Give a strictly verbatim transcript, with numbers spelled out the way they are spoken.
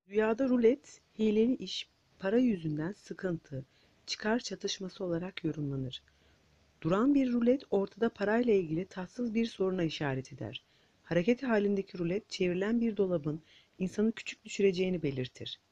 Rüyada rulet, hileli iş, para yüzünden sıkıntı, çıkar çatışması olarak yorumlanır. Duran bir rulet ortada parayla ilgili tatsız bir soruna işaret eder. Hareket halindeki rulet çevrilen bir dolabın insanı küçük düşüreceğini belirtir.